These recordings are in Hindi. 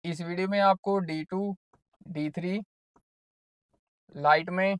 इस वीडियो में आपको D2, D3, लाइट में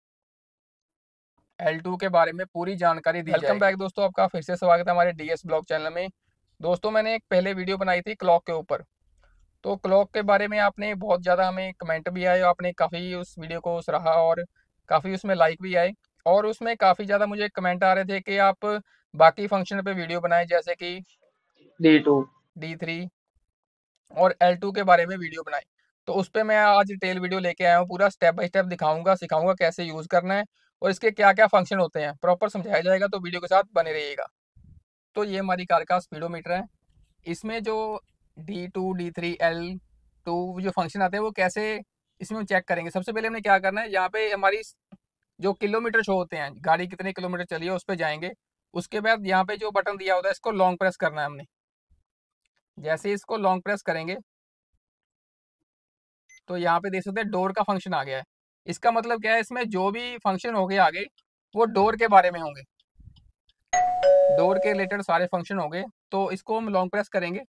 L2 के बारे में पूरी जानकारी दी जाएगी। वेलकम बैक दोस्तों, आपका फिर से स्वागत है हमारे DS ब्लॉग चैनल में। दोस्तों मैंने एक पहले वीडियो बनाई थी क्लॉक के ऊपर, तो क्लॉक के बारे में आपने बहुत ज़्यादा हमें कमेंट भी आए, आपने काफ़ी उस वीडियो को सराहा और काफ़ी उसमें लाइक भी आए। और उसमें काफ़ी ज़्यादा मुझे कमेंट आ रहे थे कि आप बाकी फंक्शन पे वीडियो बनाएं, जैसे कि D2, D3 और L2 के बारे में वीडियो बनाएं। तो उस पर मैं आज डिटेल वीडियो लेके आया हूँ, पूरा स्टेप बाय स्टेप दिखाऊंगा, सिखाऊंगा कैसे यूज़ करना है और इसके क्या क्या फंक्शन होते हैं, प्रॉपर समझाया जाएगा। तो वीडियो के साथ बने रहिएगा। तो ये हमारी कार का स्पीडोमीटर है। इसमें जो D2, D3, L2 जो फंक्शन आते हैं वो कैसे इसमें हम चेक करेंगे। सबसे पहले हमने क्या करना है, यहाँ पे हमारी जो किलोमीटर शो होते हैं, गाड़ी कितने किलोमीटर चली है उस पर जाएंगे। उसके बाद यहाँ पे जो बटन दिया होता है इसको लॉन्ग प्रेस करना है हमने। जैसे ही इसको लॉन्ग प्रेस करेंगे तो यहाँ पे देख सकते हैं डोर का फंक्शन आ गया है। इसका मतलब क्या है, इसमें जो भी फंक्शन होंगे आगे वो डोर के बारे में होंगे, डोर के रिलेटेड सारे फंक्शन होंगे। तो इसको हम लॉन्ग प्रेस करेंगे।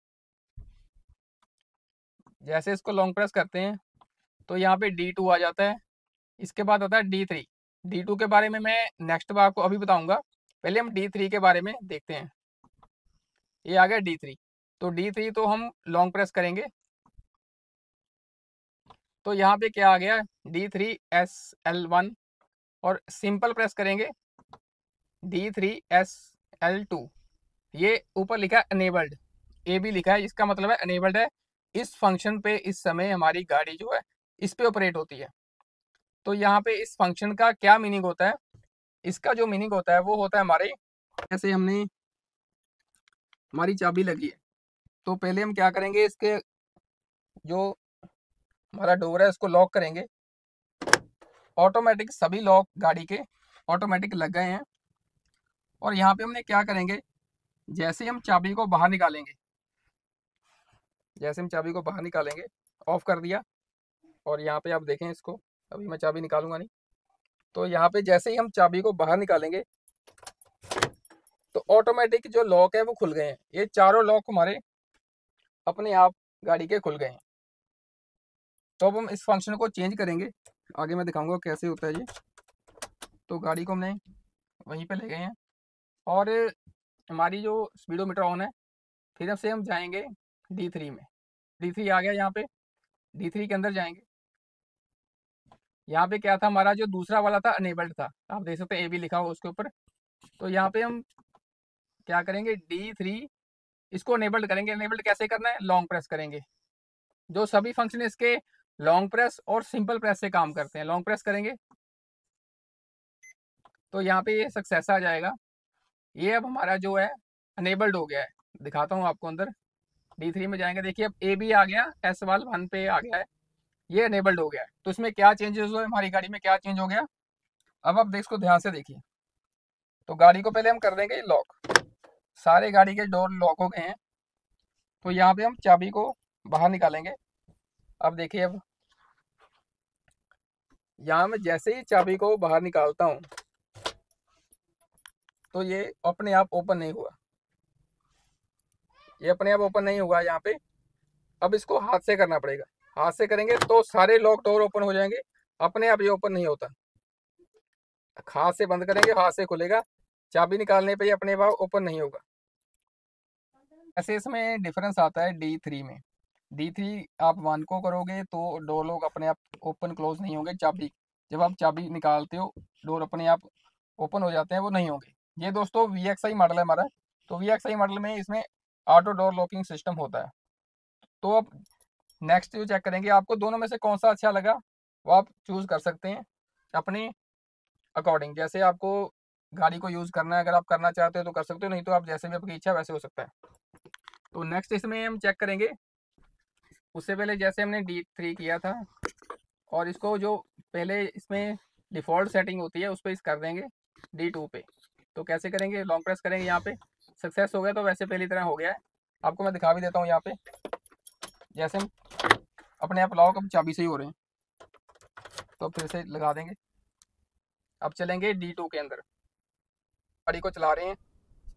जैसे इसको लॉन्ग प्रेस करते हैं तो यहाँ पे D2 आ जाता है। इसके बाद आता है D3। D2 के बारे में मैं नेक्स्ट बार आपको अभी बताऊंगा, पहले हम D3 के बारे में देखते हैं। ये आ गया D3। तो D3 तो हम लॉन्ग प्रेस करेंगे तो यहाँ पे क्या आ गया, D3SL1। और सिंपल प्रेस करेंगे D3SL2। ये ऊपर लिखा है अनेबल्ड, ए भी लिखा है, इसका मतलब है अनेबल्ड है। इस फंक्शन पे इस समय हमारी गाड़ी जो है इस पे ऑपरेट होती है। तो यहाँ पे इस फंक्शन का क्या मीनिंग होता है, इसका जो मीनिंग होता है वो होता है हमारे, जैसे हमने हमारी चाबी लगी है तो पहले हम क्या करेंगे, इसके जो हमारा डोर है उसको लॉक करेंगे। ऑटोमेटिक सभी लॉक गाड़ी के ऑटोमेटिक लग गए हैं। और यहाँ पे हमने क्या करेंगे, जैसे हम चाबी को बाहर निकालेंगे, जैसे हम चाबी को बाहर निकालेंगे, ऑफ कर दिया। और यहाँ पे आप देखें इसको, अभी मैं चाबी निकालूंगा नहीं। तो यहाँ पे जैसे ही हम चाबी को बाहर निकालेंगे तो ऑटोमेटिक जो लॉक है वो खुल गए हैं। ये चारों लॉक हमारे अपने आप गाड़ी के खुल गए हैं। तो अब हम इस फंक्शन को चेंज करेंगे, आगे मैं दिखाऊंगा कैसे होता है ये। तो गाड़ी को हमने वहीं पे ले गए हैं और हमारी जो स्पीडोमीटर ऑन है। फिर से हम जाएंगे D3 में। D3 आ गया यहाँ पे, D3 के अंदर जाएंगे। यहाँ पे क्या था, हमारा जो दूसरा वाला था अनेबल्ड था, आप देख सकते हैं ए भी लिखा हुआ उसके ऊपर। तो यहाँ पे हम क्या करेंगे, D3 इसको अनेबल्ड करेंगे। अनेबल्ड कैसे करना है, लॉन्ग प्रेस करेंगे। जो सभी फंक्शन इसके लॉन्ग प्रेस और सिंपल प्रेस से काम करते हैं, लॉन्ग प्रेस करेंगे तो यहाँ पे ये सक्सेस आ जाएगा। ये अब हमारा जो है अनेबल्ड हो गया है। दिखाता हूँ आपको अंदर। D3 में जाएंगे, देखिए अब ए भी आ गया, S1 पे आ गया है, ये अनेबल्ड हो गया है। तो इसमें क्या चेंजेस हुए, हमारी गाड़ी में क्या चेंज हो गया, अब आप इसको ध्यान से देखिए। तो गाड़ी को पहले हम कर देंगे लॉक, सारे गाड़ी के डोर लॉक हो गए हैं। तो यहाँ पे हम चाबी को बाहर निकालेंगे। अब देखिए, अब यहाँ मैं जैसे ही चाबी को बाहर निकालता हूँ तो ये अपने आप ओपन नहीं हुआ, ये अपने आप ओपन नहीं हुआ यहाँ पे। अब इसको हाथ से करना पड़ेगा, हाथ से करेंगे तो सारे लॉक डोर ओपन हो जाएंगे, अपने आप ये ओपन नहीं होता। हाथ से बंद करेंगे, हाथ से खुलेगा, चाबी निकालने पे ये अपने आप ओपन नहीं होगा। ऐसे इसमें डिफरेंस आता है D3 में। D3 आप 1 को करोगे तो डोर लॉक अपने आप ओपन क्लोज नहीं होंगे। चाबी जब आप चाबी निकालते हो डोर अपने आप ओपन हो जाते हैं, वो नहीं होंगे। ये दोस्तों VXI मॉडल है हमारा। तो VXI मॉडल में इसमें ऑटो डोर लॉकिंग सिस्टम होता है। तो अब नेक्स्ट जो चेक करेंगे, आपको दोनों में से कौन सा अच्छा लगा वो आप चूज़ कर सकते हैं अपने अकॉर्डिंग। जैसे आपको गाड़ी को यूज़ करना है, अगर आप करना चाहते हो तो कर सकते हो, नहीं तो आप जैसे भी आपकी इच्छा वैसे हो सकता है। तो नेक्स्ट इसमें हम चेक करेंगे, उससे पहले जैसे हमने D3 किया था और इसको जो पहले इसमें डिफ़ॉल्ट सेटिंग होती है उस पर इस कर देंगे D2 पे। तो कैसे करेंगे, लॉन्ग प्रेस करेंगे, यहाँ पे सक्सेस हो गया तो वैसे पहली तरह हो गया है। आपको मैं दिखा भी देता हूँ यहाँ पे, जैसे हम अपने आप लॉक अब चाबी से ही हो रहे हैं। तो फिर से लगा देंगे। अब चलेंगे D2 के अंदर, गाड़ी को चला रहे हैं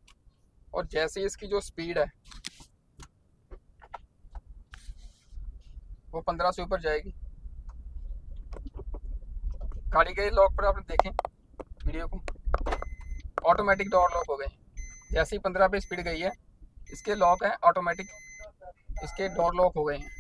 और जैसे ही इसकी जो स्पीड है वो 15 से ऊपर जाएगी। गाड़ी के लॉक पर आपने देखें वीडियो को, ऑटोमेटिक डोर लॉक हो गए। जैसे ही 15 पे स्पीड गई है, इसके लॉक है ऑटोमेटिक, इसके डोर लॉक हो गए हैं।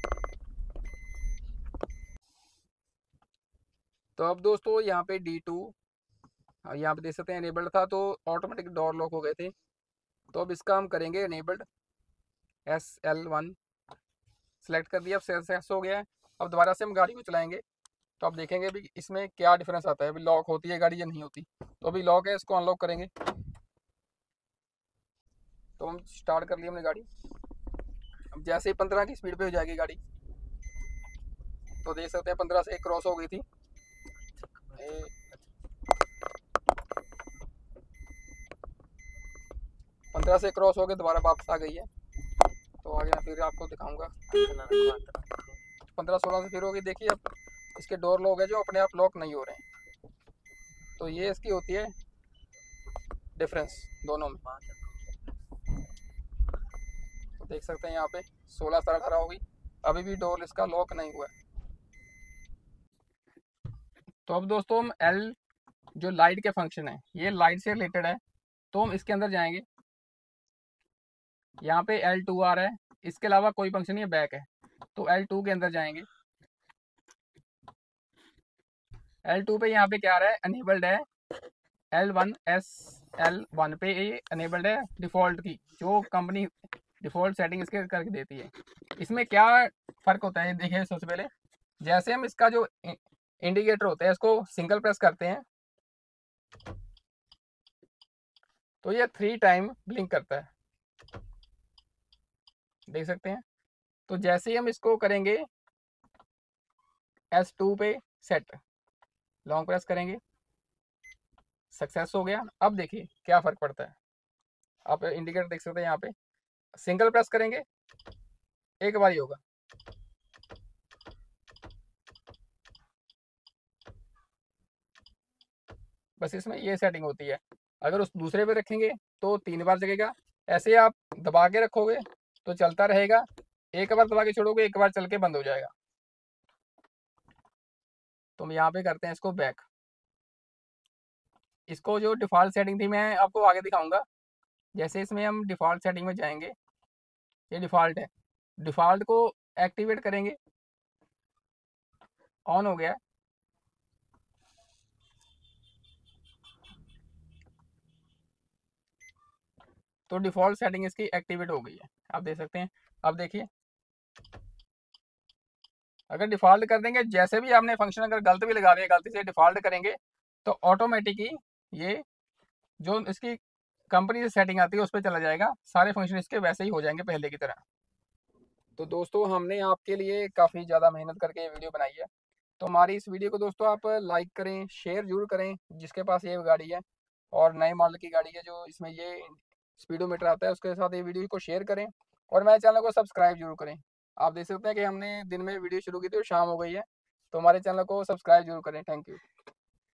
तो अब दोस्तों यहाँ पे D2 यहाँ पे देख सकते हैं इनेबल्ड था, तो ऑटोमेटिक डोर लॉक हो गए थे। तो अब इसका हम करेंगे इनेबल्ड, SL1 सेलेक्ट कर दिया, अब सक्सेस हो गया है। अब दोबारा से हम गाड़ी को चलाएंगे तो आप देखेंगे भी इसमें क्या डिफरेंस आता है, अभी लॉक होती है गाड़ी या नहीं होती। तो अभी लॉक है, इसको अनलॉक करेंगे। तो हम स्टार्ट कर लिए हमने गाड़ी। अब जैसे ही 15 की स्पीड पे हो जाएगी गाड़ी, तो देख सकते हैं 15 से क्रॉस हो गई थी। 15 से क्रॉस हो गए, दोबारा वापस आ गई है। तो आगे मैं फिर आपको दिखाऊंगा। 15-16 से फिर होगी। देखिए अब इसके डोर लॉक है जो अपने आप लॉक नहीं हो रहे हैं। तो ये इसकी होती है डिफरेंस दोनों में। तो देख सकते हैं यहाँ पे 16 से 18 होगी, अभी भी डोर इसका लॉक नहीं हुआ है। तो अब दोस्तों हम L जो लाइट के फंक्शन है, ये लाइट से रिलेटेड है, तो हम इसके अंदर जाएंगे। यहाँ पे L2 आ रहा है, इसके अलावा कोई फंक्शन नहीं है, बैक है। तो L2 के अंदर जाएंगे। L2 पे यहाँ पे क्या आ रहा है, अनेबल्ड है। L1 SL1 पे ये अनेबल्ड है डिफ़ॉल्ट की, जो कंपनी डिफ़ॉल्ट सेटिंग इसके करके देती है। इसमें क्या फ़र्क होता है देखिए। सबसे पहले जैसे हम इसका जो इंडिकेटर होता है, इसको सिंगल प्रेस करते हैं तो ये 3 टाइम ब्लिंक करता है, देख सकते हैं। तो जैसे ही हम इसको करेंगे S2 पे सेट, लॉन्ग प्रेस करेंगे, सक्सेस हो गया। अब देखिए क्या फ़र्क पड़ता है, आप इंडिकेटर देख सकते हैं। यहाँ पे सिंगल प्रेस करेंगे, एक बार ही होगा। बस इसमें ये सेटिंग होती है। अगर उस दूसरे पे रखेंगे तो 3 बार जगेगा। ऐसे आप दबा के रखोगे तो चलता रहेगा, एक बार दबा के छोड़ोगे, एक बार चल के बंद हो जाएगा। तो हम यहाँ पे करते हैं इसको बैक। इसको जो डिफ़ॉल्ट सेटिंग थी मैं आपको आगे दिखाऊंगा। जैसे इसमें हम डिफ़ॉल्ट सेटिंग में जाएंगे, ये डिफ़ॉल्ट है, डिफ़ॉल्ट को एक्टिवेट करेंगे, ऑन हो गया। तो डिफ़ॉल्ट सेटिंग इसकी एक्टिवेट हो गई है, आप देख सकते हैं। अब देखिए अगर डिफ़ॉल्ट कर देंगे, जैसे भी आपने फंक्शन अगर गलत भी लगा दिया, गलती से डिफ़ॉल्ट करेंगे तो ऑटोमेटिक ही ये जो इसकी कंपनी से सेटिंग आती है उस पे चला जाएगा, सारे फंक्शन इसके वैसे ही हो जाएंगे पहले की तरह। तो दोस्तों हमने आपके लिए काफ़ी ज़्यादा मेहनत करके ये वीडियो बनाई है। तो हमारी इस वीडियो को दोस्तों आप लाइक करें, शेयर ज़रूर करें जिसके पास ये गाड़ी है और नए मॉडल की गाड़ी है जो इसमें ये स्पीडोमीटर आता है, उसके साथ ये वीडियो को शेयर करें और मेरे चैनल को सब्सक्राइब जरूर करें। आप देख सकते हैं कि हमने दिन में वीडियो शुरू की थी और शाम हो गई है, तो हमारे चैनल को सब्सक्राइब जरूर करें। Thank you.